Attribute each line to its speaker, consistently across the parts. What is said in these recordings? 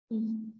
Speaker 1: Ừ.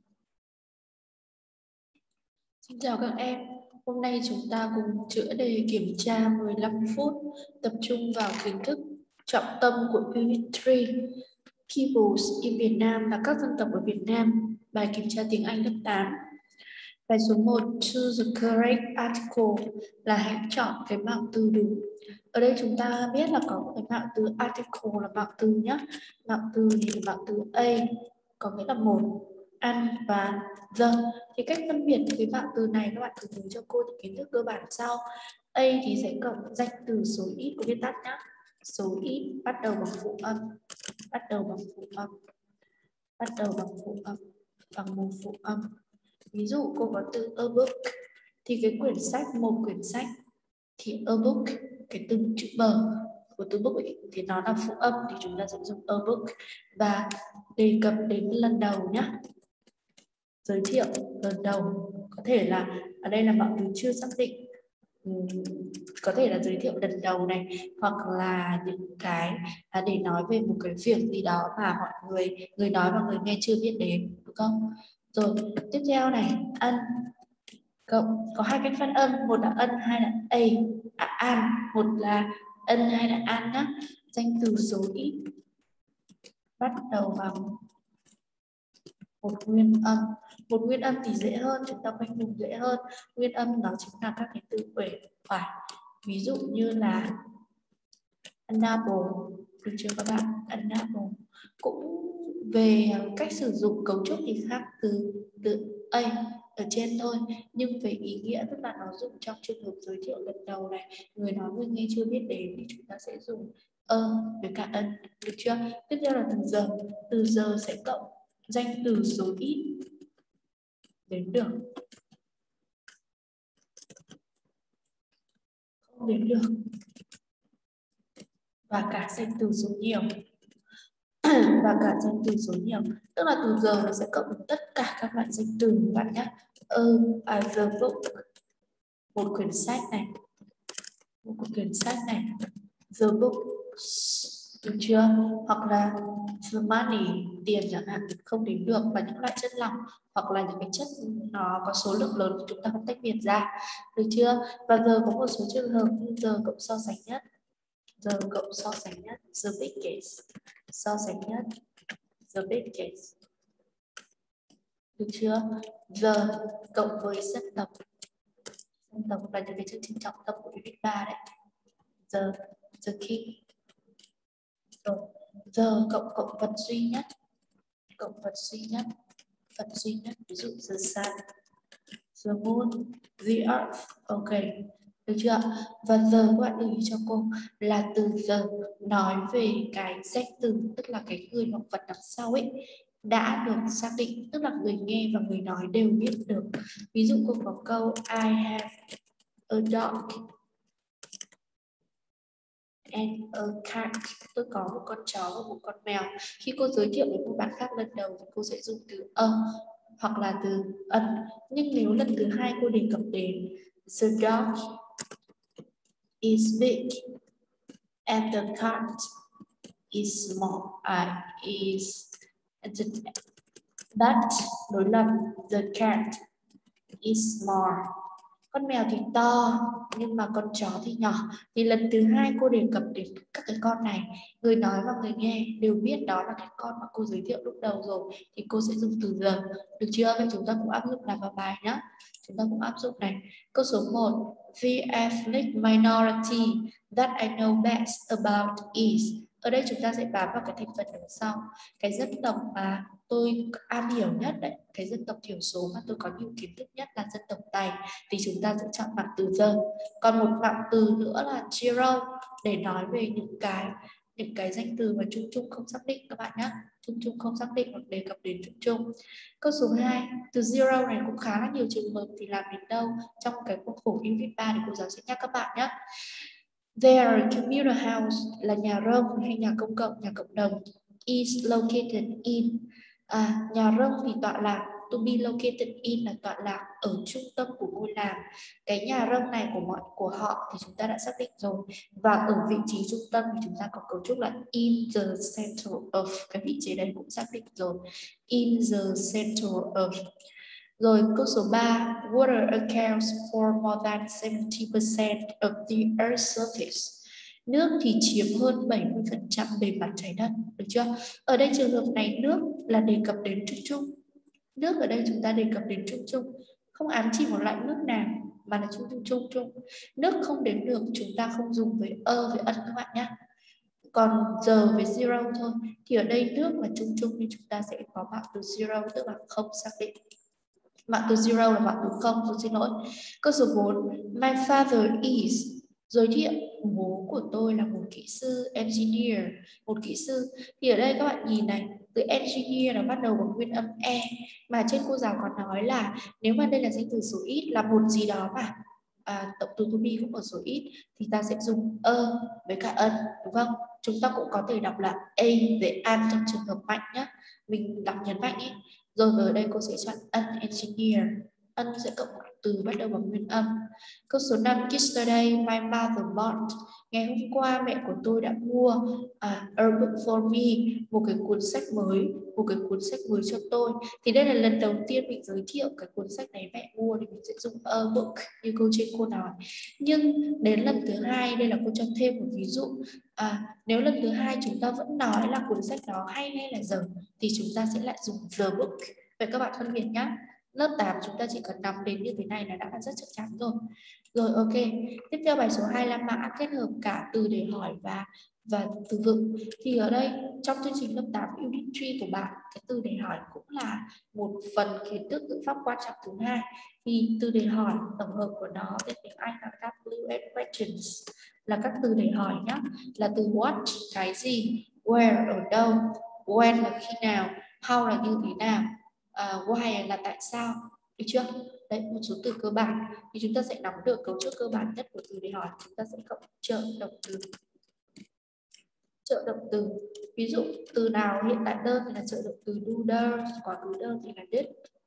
Speaker 1: Xin chào các em. Hôm nay chúng ta cùng chữa đề kiểm tra 15 phút, tập trung vào kiến thức trọng tâm của Unit 3, Peoples in Việt Nam là các dân tộc ở Việt Nam, bài kiểm tra tiếng Anh lớp 8. Bài số 1, choose the correct article là hãy chọn cái mạo từ đúng. Ở đây chúng ta biết là có một cái mạo từ article là mạo từ nhé. Mạo từ thì là mạo từ A, có nghĩa là một, ăn và the. Thì cách phân biệt cái mạo từ này các bạn thử nhớ cho cô những kiến thức cơ bản sau. A thì sẽ cộng danh từ số ít của viết tắt nhé. Số ít bắt đầu bằng phụ âm, bắt đầu bằng phụ âm, bắt đầu bằng phụ âm, bằng một phụ âm. Ví dụ cô có từ a book thì cái quyển sách, một quyển sách thì a book, cái từ chữ b của từ book ấy, thì nó là phụ âm thì chúng ta sẽ dùng a book. Và đề cập đến lần đầu nhé, giới thiệu lần đầu, có thể là ở đây là mạo từ chưa xác định, có thể là giới thiệu lần đầu này, hoặc là những cái để nói về một cái việc gì đó mà mọi người nói và người nghe chưa biết đến, đúng không? Rồi tiếp theo này, ăn cộng có hai cách phát âm, một là ân, hai là an. Một là ân, hai là an nhá. Danh từ số ít bắt đầu bằng một nguyên âm. Một nguyên âm thì dễ hơn, chúng ta khoanh vùng dễ hơn. Nguyên âm đó chính là các cái từ uể oải. Ví dụ như là unable, được chưa các bạn? Unable cũng về cách sử dụng cấu trúc thì khác từ A ở trên thôi, nhưng về ý nghĩa tức là nó dùng trong trường hợp giới thiệu lần đầu này, người nói người nghe chưa biết đến thì chúng ta sẽ dùng với cả ân, được chưa? Tiếp theo là từ giờ sẽ cộng danh từ số ít đến được, không đến được, và cả danh từ số nhiều. Và cả danh từ số nhiều, tức là từ giờ nó sẽ cộng được tất cả các loại danh từ các bạn nhé. The book, một quyển sách này, một quyển sách này, the book, được chưa? Hoặc là the money, tiền chẳng hạn, không đến được, và những loại chất lỏng hoặc là những cái chất nó có số lượng lớn chúng ta không tách biệt ra, được chưa? Và giờ có một số trường hợp như giờ cộng so sánh nhất, giờ cộng so sánh nhất, the biggest, so sánh nhất, the biggest, được chưa? Giờ cộng với dân tộc là những cái chương trình trọng tâm của Unit 3 đấy. Giờ the king. Rồi giờ cộng vật duy nhất, cộng vật duy nhất, vật duy nhất, ví dụ the sun, the moon, the earth. Ok, được chưa? Và giờ các bạn lưu ý cho cô là từ giờ nói về cái danh từ, tức là cái người hoặc vật đằng sau ấy đã được xác định, tức là người nghe và người nói đều biết được. Ví dụ cô có câu I have a dog and a cat, tôi có một con chó và một con mèo. Khi cô giới thiệu với một bạn khác lần đầu thì cô sẽ dùng từ hoặc là từ ân, nhưng nếu lần thứ hai cô đề cập đến the dog is big and the cat is small, but đối lập, the cat is small, con mèo thì to nhưng mà con chó thì nhỏ, thì lần thứ hai cô đề cập đến các cái con này, người nói và người nghe đều biết đó là cái con mà cô giới thiệu lúc đầu rồi, thì cô sẽ dùng từ giờ, được chưa? Vậy chúng ta cũng áp dụng làm vào bài nhé. Chúng ta cũng áp dụng này. Câu số 1, the ethnic minority that I know best about is. Ở đây chúng ta sẽ bám vào cái thành phần đằng sau, cái dân tộc mà tôi am hiểu nhất đấy, cái dân tộc thiểu số mà tôi có nhiều kiến thức nhất là dân tộc Tày, thì chúng ta sẽ chọn bằng từ giờ. Còn một dạng từ nữa là zero để nói về những cái danh từ mà chung chung không xác định các bạn nhé, chung chung không xác định hoặc đề cập đến chung chung. Câu số 2, từ zero này cũng khá là nhiều trường hợp thì làm đến đâu trong cái khuôn khổ Unit 3 thì cô giáo sẽ nhắc các bạn nhé. Their communal house là nhà rông hay nhà công cộng, nhà cộng đồng, is located in, nhà rông thì tọa lạc to be located in là tọa lạc ở trung tâm của ngôi làng. Cái nhà rông này của họ thì chúng ta đã xác định rồi. Và ở vị trí trung tâm thì chúng ta có cấu trúc là in the center of, cái vị trí đấy cũng xác định rồi. In the center of. Rồi câu số 3, water accounts for more than 70% of the earth's surface. Nước thì chiếm hơn 70% bề mặt trái đất, được chưa? Ở đây trường hợp này nước là đề cập đến chung chung. Nước ở đây chúng ta đề cập đến chung chung, không ám chỉ một loại nước nào mà là chung chung. Nước không đếm được chúng ta không dùng với với ân các bạn nhé. Còn giờ với zero thôi. Thì ở đây nước là chung chung nên chúng ta sẽ có mạng từ zero, tức là không xác định. Mạng từ zero là mạng từ không, tôi xin lỗi. Câu số 4, my father is, giới thiệu bố của tôi là một kỹ sư, engineer, một kỹ sư. Thì ở đây các bạn nhìn này, từ engineer nó bắt đầu bằng nguyên âm e, mà trên cô giáo có nói là nếu mà đây là danh từ số ít là một gì đó mà động từ to be cũng ở số ít thì ta sẽ dùng với cả ân, đúng không? Chúng ta cũng có thể đọc là a với an trong trường hợp mạnh nhé, mình đọc nhấn mạnh ấy. Rồi ở đây cô sẽ chọn an engineer, ân sẽ cộng từ bắt đầu bằng nguyên âm. Câu số 5, yesterday my mother bought, ngày hôm qua mẹ của tôi đã mua a book for me, một cái cuốn sách mới cho tôi. Thì đây là lần đầu tiên mình giới thiệu cái cuốn sách này mẹ mua thì mình sẽ dùng a book như câu trên cô nói. Nhưng đến lần thứ hai, đây là cô cho thêm một ví dụ, nếu lần thứ hai chúng ta vẫn nói là cuốn sách đó hay là dở thì chúng ta sẽ lại dùng the book. Vậy các bạn phân biệt nhá. Lớp 8 chúng ta chỉ cần nắm đến như thế này là đã rất chắc chắn rồi. Rồi ok. Tiếp theo bài số 2 là mã kết hợp cả từ để hỏi và từ vựng. Thì ở đây trong chương trình lớp 8 Unit 3 của bạn, cái từ để hỏi cũng là một phần kiến thức ngữ pháp quan trọng thứ hai. Thì từ để hỏi tổng hợp của nó tên tiếng Anh là WH questions, là các từ để hỏi nhé, là từ what cái gì, where ở đâu, when là khi nào, how là như thế nào, why là tại sao, được chưa? Đấy, một số từ cơ bản thì chúng ta sẽ nắm được cấu trúc cơ bản nhất của từ để hỏi. Chúng ta sẽ cộng trợ động từ. Trợ động từ, ví dụ từ nào hiện tại đơn thì là trợ động từ do does, quá khứ đơn thì là did,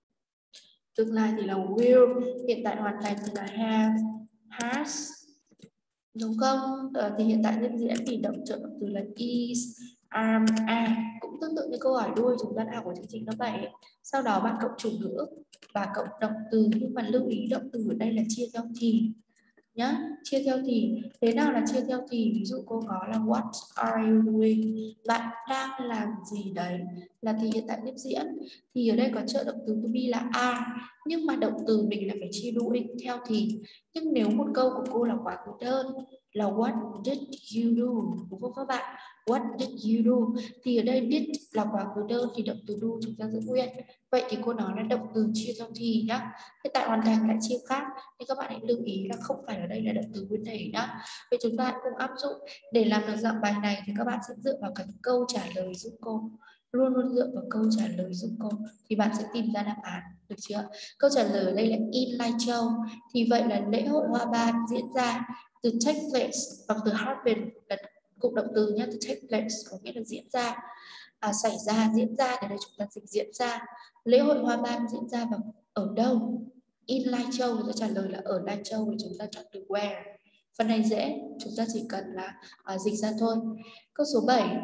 Speaker 1: tương lai thì là will, hiện tại hoàn thành thì là have, has, đúng không? Thì hiện tại nhân diễn thì động trợ động từ là is, are. Cũng tương tự như câu hỏi đuôi chúng ta đã học ở chương trình lớp 7. Sau đó bạn cộng chủ ngữ và cộng động từ, nhưng mà lưu ý động từ ở đây là chia theo thì nhá, chia theo thì. Thế nào là chia theo thì? Ví dụ cô có là what are you doing, bạn đang làm gì đấy, là thì hiện tại tiếp diễn. Thì ở đây có trợ động từ to be là are, nhưng mà động từ mình là phải chia doing theo thì. Nhưng nếu một câu của cô là quá khứ đơn là what did you do, đúng không các bạn? What did you do, thì ở đây did là quá khứ đơn thì động từ do chúng ta giữ nguyên. Vậy thì cô nói là động từ chia theo thì nhá. Hiện tại hoàn thành lại chia khác, nên các bạn hãy lưu ý là không phải ở đây là động từ nguyên thể nhá. Vậy chúng ta hãy cùng áp dụng. Để làm được dạng bài này thì các bạn sẽ dựa vào cái câu trả lời giúp cô, luôn dựa vào câu trả lời giúp cô thì bạn sẽ tìm ra đáp án, được chưa? Câu trả lời ở đây là in Lai Châu, thì vậy là lễ hội hoa ban diễn ra. Từ take place bằng từ happen là cụm động từ nhé, từ take place có nghĩa là diễn ra, xảy ra, diễn ra, để đây chúng ta dịch diễn ra. Lễ hội hoa ban diễn ra vào ở đâu? In Lai Châu, người ta trả lời là ở Lai Châu, thì chúng ta chọn từ where. Phần này dễ, chúng ta chỉ cần là dịch ra thôi. Câu số 7,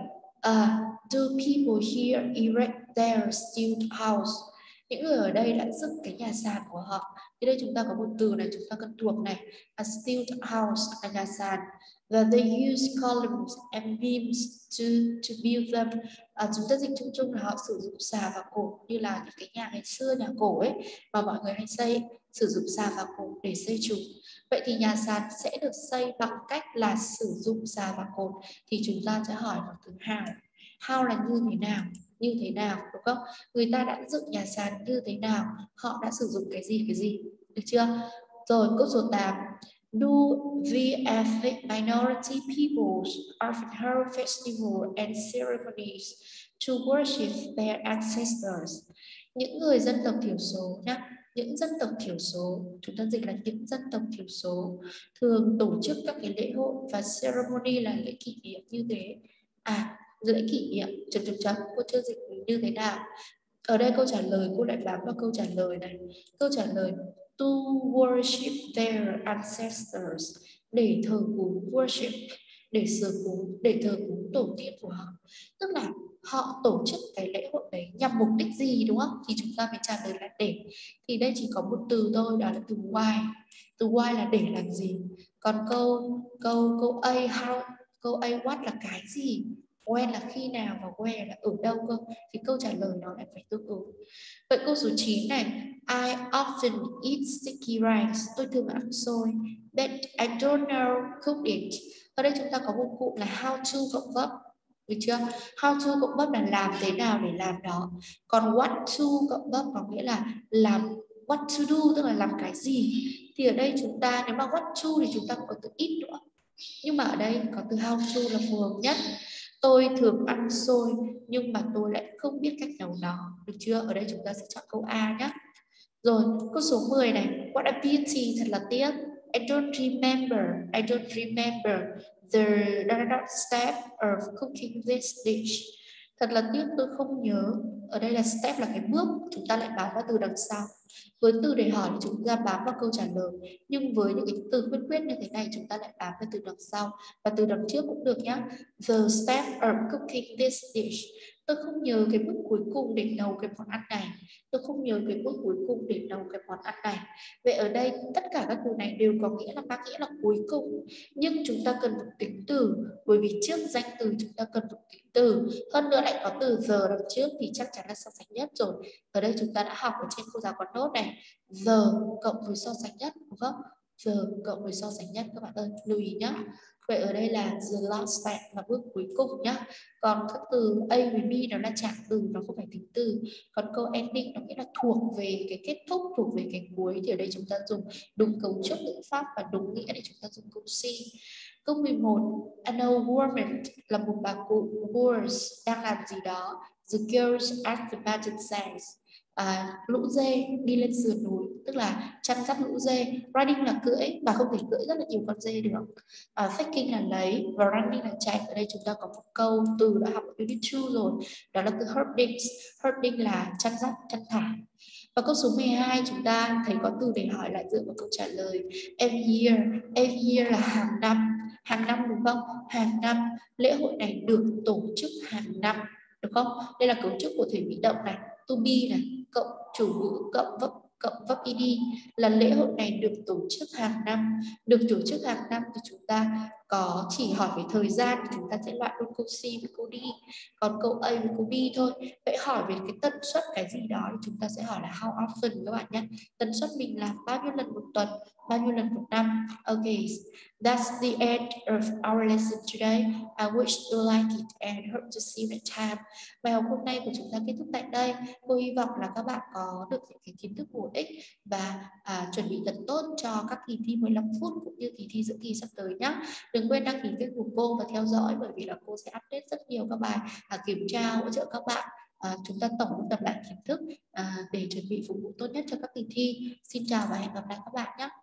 Speaker 1: do people here erect their stilt house? Những người ở đây đã dựng cái nhà sàn của họ. Thì đây chúng ta có một từ này chúng ta cần thuộc này, stilt house là nhà sàn. Và they use columns and beams to build them. Chúng ta dịch chung chung là họ sử dụng xà và cột, như là những cái nhà ngày xưa, nhà cổ ấy mà mọi người hay xây, sử dụng xà và cột để xây chúng. Vậy thì nhà sàn sẽ được xây bằng cách là sử dụng xà và cột, thì chúng ta sẽ hỏi bằng từ how. How là như thế nào, đúng không? Người ta đã dựng nhà sàn như thế nào, họ đã sử dụng cái gì, được chưa? Rồi câu số 8, do the ethnic minority peoples often hold festival and ceremonies to worship their ancestors? Những người dân tộc thiểu số nhá, những dân tộc thiểu số, chúng ta dịch là những dân tộc thiểu số thường tổ chức các cái lễ hội và ceremony là lễ kỷ niệm như thế. Lễ kỷ niệm cô chưa dịch như thế nào, Ở đây câu trả lời cô lại bám vào câu trả lời này. Câu trả lời to worship their ancestors, để thờ cúng, worship, để thờ cúng tổ tiên của họ. Tức là họ tổ chức cái lễ hội đấy nhằm mục đích gì, đúng không? Thì chúng ta phải trả lời là để. Thì đây chỉ có một từ thôi, đó là từ why. Từ why là để làm gì. Còn câu A how, câu A what là cái gì, when là khi nào và where là ở đâu cơ, thì câu trả lời nó lại phải tương ứng. Vậy câu số 9 này, I often eat sticky rice, tôi thường ăn xôi, but I don't know cook it. Ở đây chúng ta có một cụm là how to cộng verb, được chưa? How to cộng verb là làm thế nào để làm đó, còn what to cộng verb có nghĩa là làm what to do, tức là làm cái gì. Thì ở đây chúng ta nếu mà what to thì chúng ta có từ eat nữa, nhưng mà ở đây có từ how to là phù hợp nhất. Tôi thường ăn xôi nhưng mà tôi lại không biết cách nấu nó, được chưa? Ở đây chúng ta sẽ chọn câu A nhé. Rồi, câu số 10 này, what a pity, thật là tiếc. I don't remember the step of cooking this dish. Thật là tiếc tôi không nhớ. Ở đây là step là cái bước, chúng ta lại bám vào từ đằng sau. Với từ để hỏi thì chúng ta bám vào câu trả lời, nhưng với những cái từ khuyết quyết như thế này chúng ta lại bám vào từ đằng sau, và từ đằng trước cũng được nhá. The step of cooking this dish. Tôi không nhớ cái bước cuối cùng để nấu cái món ăn này. Tôi không nhớ cái bước cuối cùng để nấu cái món ăn này. Vậy ở đây tất cả các từ này đều có nghĩa là mang nghĩa là cuối cùng, nhưng chúng ta cần một tính từ, bởi vì trước danh từ chúng ta cần một tính từ, hơn nữa lại có từ giờ đằng trước thì chắc chắn là so sánh nhất rồi. Ở đây chúng ta đã học ở trên cô giáo có nốt này, giờ cộng với so sánh nhất, đúng không? Giờ cộng với so sánh nhất các bạn ơi, lưu ý nhé. Vậy ở đây là the last step là bước cuối cùng nhá. Còn các từ A với B nó là trạng từ, nó không phải tính từ. Còn câu ending nó nghĩa là thuộc về cái kết thúc, thuộc về cái cuối, thì ở đây chúng ta dùng đúng cấu trúc ngữ pháp và đúng nghĩa để chúng ta dùng câu C. Câu 11, an old woman là một bà cụ, was đang làm gì đó. The girls at the mountain says. Lũ dê đi lên sườn núi, tức là chăn dắt lũ dê. Riding là cưỡi, bà không thể cưỡi rất là nhiều con dê được. Faking là lấy, và running là chạy. Ở đây chúng ta có một câu từ đã học ở Unit 2 rồi, đó là từ herding. Herding là chăn dắt, chăn thả. Và câu số 12 chúng ta thấy có từ để hỏi lại dựa vào câu trả lời. Every year, every year là hàng năm đúng không? Hàng năm, lễ hội này được tổ chức hàng năm, được không? Đây là cấu trúc của thể bị động này, to be này, cộng chủ ngữ cộng vấp ed, là lễ hội này được tổ chức hàng năm. Được tổ chức hàng năm thì chúng ta có chỉ hỏi về thời gian thì chúng ta sẽ loại luôn câu C với câu D, còn câu A với câu B thôi. Vậy hỏi về cái tần suất cái gì đó thì chúng ta sẽ hỏi là how often các bạn nhé. Tần suất mình làm bao nhiêu lần một tuần, bao nhiêu lần một năm. Okay, that's the end of our lesson today. I wish you like it and hope to see you next time. Bài học hôm nay của chúng ta kết thúc tại đây. Cô hy vọng là các bạn có được những cái kiến thức bổ ích và chuẩn bị thật tốt cho các kỳ thi 15 phút cũng như kỳ thi giữa kỳ sắp tới nhé. Đừng quên đăng ký kênh của cô và theo dõi, bởi vì là cô sẽ update rất nhiều các bài kiểm tra hỗ trợ các bạn. Chúng ta tổng tập lại kiến thức để chuẩn bị phục vụ tốt nhất cho các kỳ thi. Xin chào và hẹn gặp lại các bạn nhé.